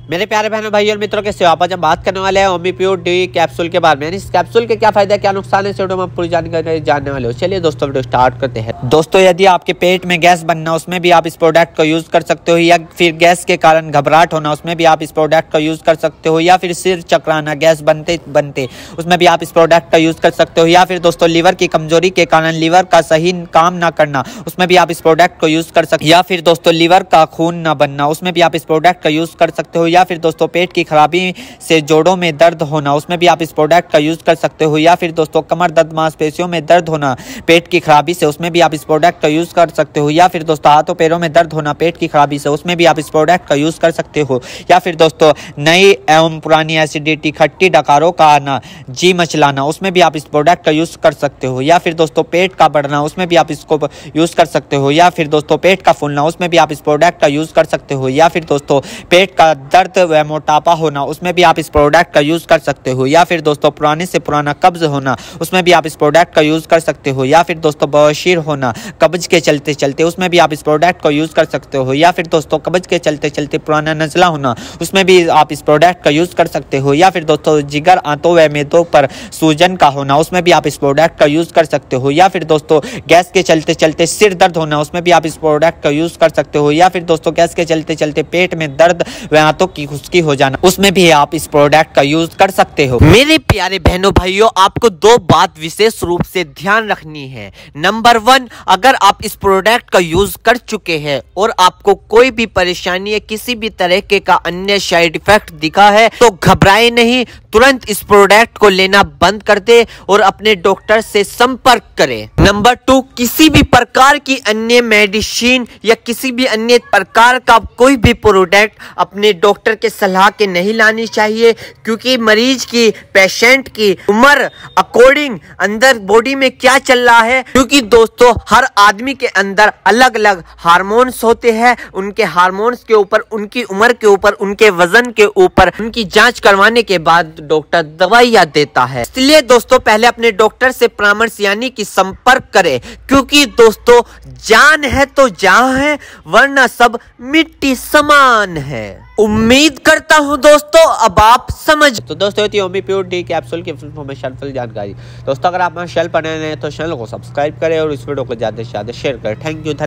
मेरे प्यारे बहनों भाइयों और मित्रों के सेवा पर हम बात करने वाले हैं ओमी प्योर डी कैप्सूल के बारे में। इस कैप्सूल के क्या फायदा क्या नुकसान है, इस वीडियो में पूरी जानकारी जानने वाले हो। चलिए दोस्तों वीडियो स्टार्ट करते हैं। दोस्तों यदि आपके पेट में गैस बनना उसमें भी आप इस प्रोडक्ट को यूज कर सकते हो, या फिर गैस के कारण घबराहट होना उसमें भी आप इस प्रोडक्ट का यूज कर सकते हो, या फिर सिर चकराना गैस बनते बनते उसमें भी आप इस प्रोडक्ट का यूज कर सकते हो, या फिर दोस्तों लीवर की कमजोरी के कारण लीवर का सही काम ना करना उसमें भी आप इस प्रोडक्ट को यूज कर सकते हो, या फिर दोस्तों लीवर का खून ना बनना उसमें भी आप इस प्रोडक्ट का यूज कर सकते हो, या फिर दोस्तों पेट की खराबी से जोड़ों में दर्द होना उसमें भी आप इस प्रोडक्ट का यूज कर सकते हो, या फिर दोस्तों कमर दर्द मांसपेशियों में दर्द होना पेट की खराबी से उसमें भी आप इस प्रोडक्ट का यूज कर सकते हो, या फिर दोस्तों हाथों पैरों में दर्द होना पेट की खराबी से उसमें भी आप इस प्रोडक्ट का यूज कर सकते हो, या फिर दोस्तों नई एवं पुरानी एसिडिटी खट्टी डकारों का आना जी मचलाना उसमें भी आप इस प्रोडक्ट का यूज कर सकते हो, या फिर दोस्तों पेट का बढ़ना उसमें भी आप इसको यूज कर सकते हो, या फिर दोस्तों पेट का फूलना उसमें भी आप इस प्रोडक्ट का यूज कर सकते हो, या फिर दोस्तों पेट का दर्द व मोटापा होना उसमें भी आप इस प्रोडक्ट का यूज कर सकते हो, या फिर दोस्तों पुराने से पुराना कब्ज होना उसमें भी आप इस प्रोडक्ट का यूज कर सकते हो, या फिर दोस्तों बवासीर होना कब्ज के चलते चलते उसमें भी आप इस प्रोडक्ट को यूज कर सकते हो, या फिर दोस्तों कब्ज के चलते चलते पुराना नजला होना उसमें भी आप इस प्रोडक्ट का यूज कर सकते हो, या फिर दोस्तों जिगर आंतों व मेदों पर सूजन का होना उसमें भी आप इस प्रोडक्ट का यूज कर सकते हो, या फिर दोस्तों गैस के चलते चलते सिर दर्द होना उसमें भी आप इस प्रोडक्ट का यूज कर सकते हो, या फिर दोस्तों गैस के चलते चलते पेट में दर्द व आंतों की खुश्की हो जाना उसमें भी आप इस प्रोडक्ट का यूज कर सकते हो। मेरे प्यारे बहनों भाइयों, आपको दो बात विशेष रूप से ध्यान रखनी है। नंबर 1, अगर आप इस प्रोडक्ट का यूज कर चुके हैं और आपको कोई भी परेशानी या किसी भी तरह के का अन्य साइड इफेक्ट दिखा है तो घबराए नहीं, तुरंत इस प्रोडक्ट को लेना बंद कर दे और अपने डॉक्टर से संपर्क करें। नंबर 2, किसी भी प्रकार की अन्य मेडिसिन या किसी भी अन्य प्रकार का कोई भी प्रोडक्ट अपने डॉक्टर के सलाह के नहीं लानी चाहिए, क्योंकि मरीज की पेशेंट की उम्र अकॉर्डिंग अंदर बॉडी में क्या चल रहा है, क्योंकि दोस्तों हर आदमी के अंदर अलग अलग हार्मोन्स होते हैं। उनके हार्मोन्स के ऊपर, उनकी उम्र के ऊपर, उनके वजन के ऊपर उनकी जांच करवाने के बाद डॉक्टर दवाइयां देता है। इसलिए दोस्तों पहले अपने डॉक्टर से परामर्श यानी कि संपर्क करें, क्योंकि दोस्तों जान है तो जहां है, वरना सब मिट्टी समान है। उम्मीद करता हूं दोस्तों अब आप समझ। तो दोस्तों होती है ओमी प्योर डी कैप्सूल की इन्फॉर्मेशन फुल जानकारी। दोस्तों अगर आप हमारे चैनल पर नए हैं तो चैनल को सब्सक्राइब करें और इस वीडियो को ज्यादा से ज्यादा शेयर करें। Thank you.